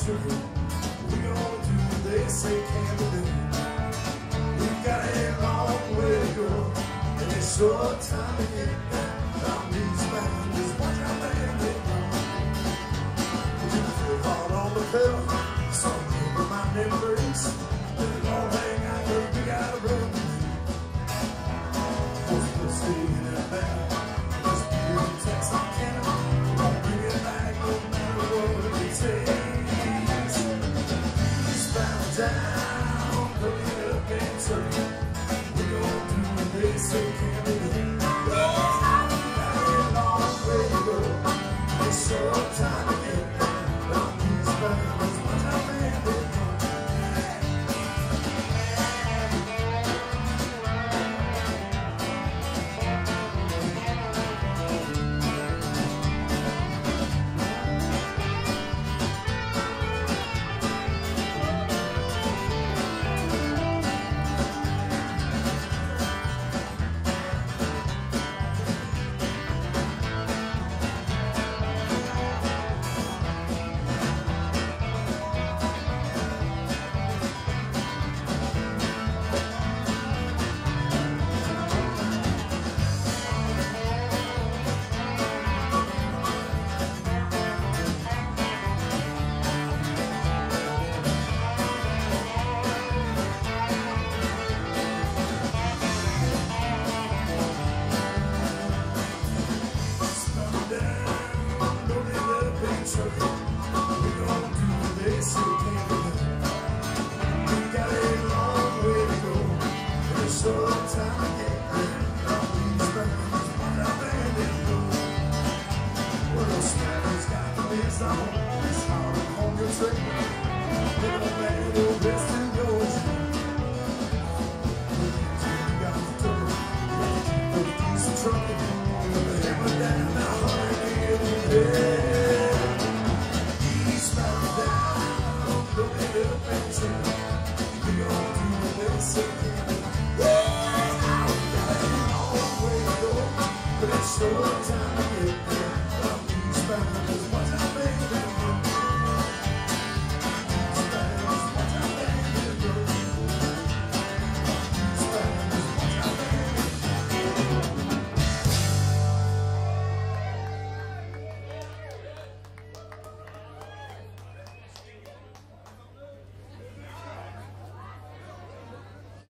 sugar. We gonna do what they say can be done. We've got a long way to go, and it's short time to get back. I'm these man, just watch our man get gone. You feel hard on the pedal, some people mind them brakes. But it all hang out, girl, we gotta run. We'll stay in that back. Let's be in Texas, Canada. Won't bring it back no matter what it takes. Eastbound down, looking up and turning. We gon' do what they say can be done. It's short time to get back. I'm eastbound, that's what I made it from. We gonna do what they say.